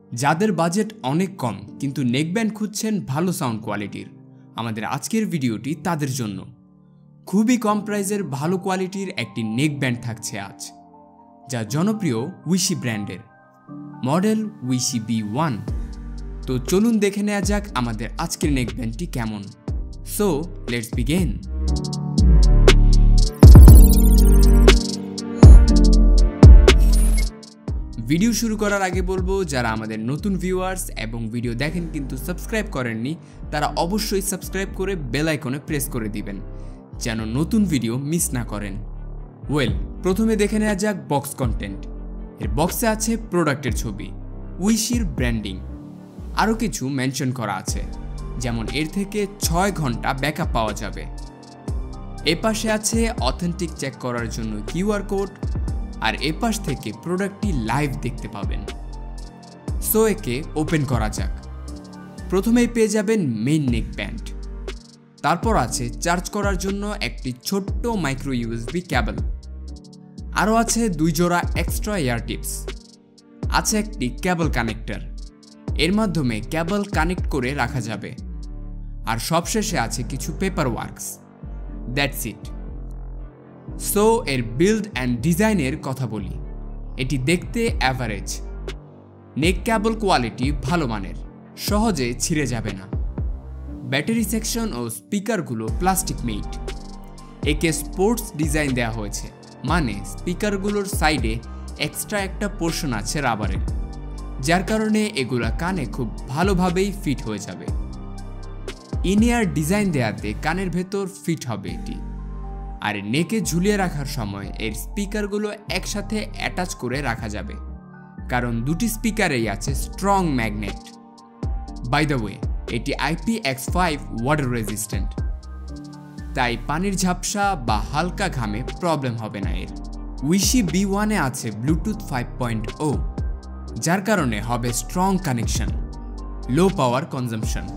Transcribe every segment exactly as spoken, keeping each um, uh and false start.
যাদের বাজেট অনেক কম কিন্তু নেকব্যান্ড খুঁজছেন ভালো সাউন্ড কোয়ালিটির, আমাদের আজকের ভিডিওটি তাদের জন্য। খুবই কম প্রাইসের ভালো কোয়ালিটির একটি নেকব্যান্ড থাকছে আজ, যা জনপ্রিয় উইশি ব্র্যান্ডের মডেল উইশি বি ওয়ান। তো চলুন দেখে নেওয়া যাক আমাদের আজকের নেকব্যান্ডটি কেমন। So let's begin. ভিডিও শুরু করার আগে বলবো, যারা আমাদের নতুন ভিউয়ার্স এবং ভিডিও দেখেন কিন্তু সাবস্ক্রাইব করেননি, তারা অবশ্যই সাবস্ক্রাইব করে বেল আইকনে প্রেস করে দিবেন যেন নতুন ভিডিও মিস না করেন। ওয়েল, প্রথমে দেখে নেওয়া যাক বক্স কন্টেন্ট। এর বক্সে আছে প্রোডাক্টের ছবি, উইশির ব্র্যান্ডিং, আরও কিছু মেনশন করা আছে, যেমন এর থেকে ছয় ঘন্টা ব্যাকআপ পাওয়া যাবে। এ পাশে আছে অথেন্টিক চেক করার জন্য কিউআর কোড, আর এপাশ থেকে প্রোডাক্টটি লাইভ দেখতে পাবেন। সো একে ওপেন করা যাক। প্রথমেই পেয়ে যাবেন মেইন নেকব্যান্ড, তারপর আছে চার্জ করার জন্য একটি ছোট্ট মাইক্রো ইউএসবি কেবল, আরও আছে দুই জোড়া এক্সট্রা এয়ার টিপস, আছে একটি কেবল কানেক্টর, এর মাধ্যমে কেবল কানেক্ট করে রাখা যাবে, আর সবশেষে আছে কিছু paper works. That's it. So এর বিল্ড অ্যান্ড ডিজাইনের কথা বলি। এটি দেখতে অ্যাভারেজ, নেক কেবল কোয়ালিটি ভালো মানের, সহজে ছিঁড়ে যাবে না। ব্যাটারি সেকশন ও স্পিকারগুলো প্লাস্টিক মেড। একে স্পোর্টস ডিজাইন দেওয়া হয়েছে, মানে স্পিকারগুলোর সাইডে এক্সট্রা একটা পোর্শন আছে রাবারের, যার কারণে এগুলা কানে খুব ভালোভাবেই ফিট হয়ে যাবে। ইনিয়ার ডিজাইন দেওয়াতে কানের ভেতর ফিট হবে এটি, আর নেকে ঝুলিয়ে রাখার সময় এর স্পিকারগুলো একসাথে অ্যাটাচ করে রাখা যাবে, কারণ দুটি স্পিকারেই আছে strong magnet. By the way, এটি I P X five water resistant, তাই পানির ঝাপসা বা হালকা ঘামে প্রবলেম হবে না এর। উইশি বি ওয়ানে আছে ব্লুটুথ ফাইভ পয়েন্ট ও, যার কারণে হবে strong connection, low power consumption.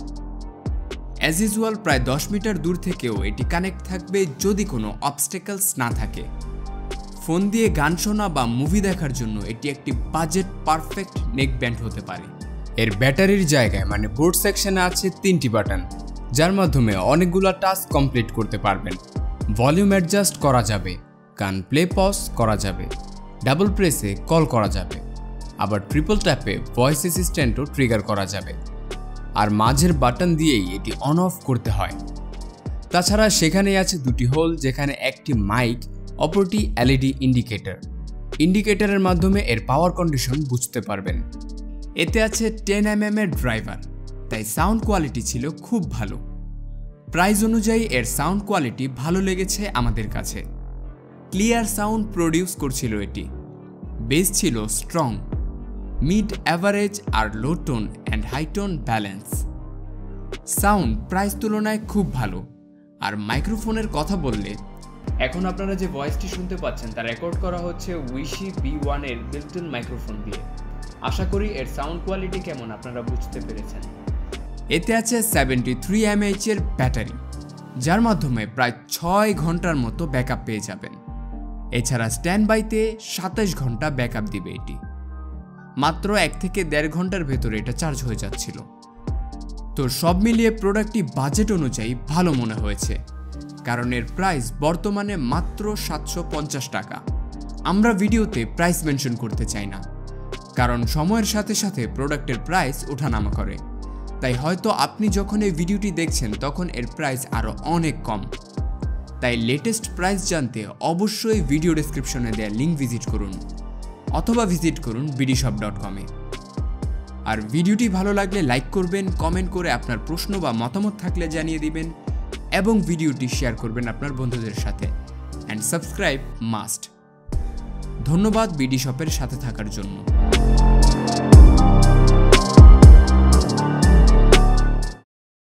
As usual প্রায় দশ মিটার দূর থেকেও এটি কানেক্ট থাকবে যদি কোনো অবস্টেকলস না থাকে। ফোন দিয়ে গান শোনা বা মুভি দেখার জন্য এটি একটি বাজেট পারফেক্ট নেকব্যান্ড হতে পারে। এর ব্যাটারির জায়গায় মানে বোর্ড সেকশনে আছে তিনটি বাটন, যার মাধ্যমে অনেকগুলো টাস্ক কমপ্লিট করতে পারবেন। ভলিউম অ্যাডজাস্ট করা যাবে, গান প্লে পজ করা যাবে, ডাবল প্রেসে কল করা যাবে, আবার ট্রিপল ট্যাপে ভয়েস অ্যাসিস্ট্যান্টও ট্রিগার করা যাবে, আর মাঝের বাটন দিয়েই এটি অন অফ করতে হয়। তাছাড়া সেখানেই আছে দুটি হোল, যেখানে একটি মাইক, অপরটি এলইডি ইন্ডিকেটর। ইন্ডিকেটরের মাধ্যমে এর পাওয়ার কন্ডিশন বুঝতে পারবেন। এতে আছে টেন এম এম এর ড্রাইভার, তাই সাউন্ড কোয়ালিটি ছিল খুব ভালো। প্রাইস অনুযায়ী এর সাউন্ড কোয়ালিটি ভালো লেগেছে আমাদের কাছে। ক্লিয়ার সাউন্ড প্রডিউস করছিল এটি, বেস ছিল স্ট্রং, মিড অ্যাভারেজ আর low tone and high tone balance. Sound price তুলনায় খুব ভালো। আর মাইক্রোফোনের কথা বললে, এখন আপনারা যে ভয়েসটি শুনতে পাচ্ছেন তা রেকর্ড করা হচ্ছে উইশি বি ওয়ান এর বিল্ট-ইন মাইক্রোফোন দিয়ে। আশা করি এর সাউন্ড কোয়ালিটি কেমন আপনারা বুঝতে পেরেছেন। এতে আছে সেভেন্টি থ্রি এমএএইচ এর ব্যাটারি, যার মাধ্যমে প্রায় ছয় ঘন্টার মতো ব্যাকআপ পেয়ে যাবেন। এছাড়া স্ট্যান্ড বাইতে সাতাশ ঘন্টা ব্যাকআপ দিবে এটি। মাত্র এক থেকে দেড় ঘন্টার ভেতরে এটা চার্জ হয়ে যাচ্ছিল। তো সব মিলিয়ে প্রোডাক্টটি বাজেট অনুযায়ী ভালো মনে হয়েছে, কারণ এর প্রাইস বর্তমানে মাত্র সাতশো পঞ্চাশ টাকা। আমরা ভিডিওতে প্রাইস মেনশন করতে চাই না, কারণ সময়ের সাথে সাথে প্রোডাক্টের প্রাইস ওঠানামা করে। তাই হয়তো আপনি যখন এই ভিডিওটি দেখছেন তখন এর প্রাইস আরও অনেক কম। তাই লেটেস্ট প্রাইস জানতে অবশ্যই ভিডিও ডেসক্রিপশনে দেওয়া লিঙ্ক ভিজিট করুন, অথবা ভিজিট করুন বিডিশপ ডট কমে। আর ভিডিওটি ভালো লাগলে লাইক করবেন, কমেন্ট করে আপনার প্রশ্ন বা মতামত থাকলে জানিয়ে দিবেন, এবং ভিডিওটি শেয়ার করবেন আপনার বন্ধুদের সাথে। And subscribe must. ধন্যবাদ বিডিশপের সাথে থাকার জন্য।